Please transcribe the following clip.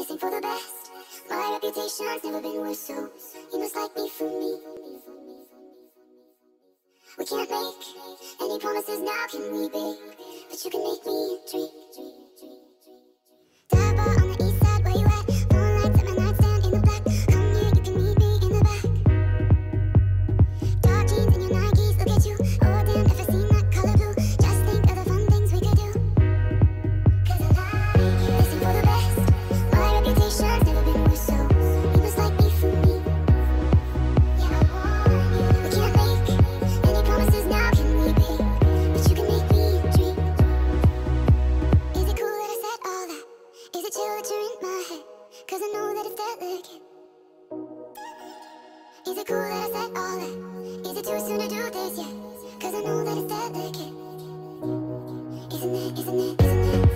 This ain't for the best. My reputation's never been worse, so you must like me for me. We can't make any promises now, can we, babe? But you can make me a dream. Dive bar on the east side, where you at? Phone lights at my nightstand in the black. Come here, you can meet me in the back. Dark jeans and your Nikes, look at you. Oh damn, never seen that color blue. Just think of the fun things we could do. 'Cause I like this ain't for the best. My reputation's never been worse, so you must like me for me. Yeah, I want you. We can't make any promises now, can we, babe? But you can make me a dream. Is it cool that I said all that? Is it chill that you're in my head? 'Cause I know that it's delicate. Is it cool that I said all that? Is it too soon to do this yet? 'Cause I know that it's delicate. Isn't it, isn't it, isn't it?